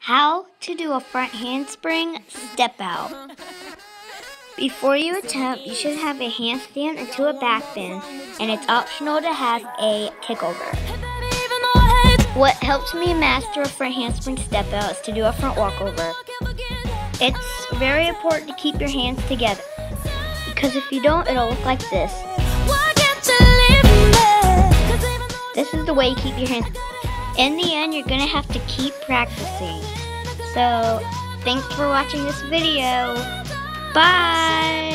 How to do a front handspring step out. Before you attempt, you should have a handstand into a back bend, and it's optional to have a kickover. What helps me master a front handspring step out is to do a front walkover. It's very important to keep your hands together, because if you don't, it'll look like this. This is the way you keep your hands. In the end, you're going to have to keep practicing. So, thanks for watching this video. Bye!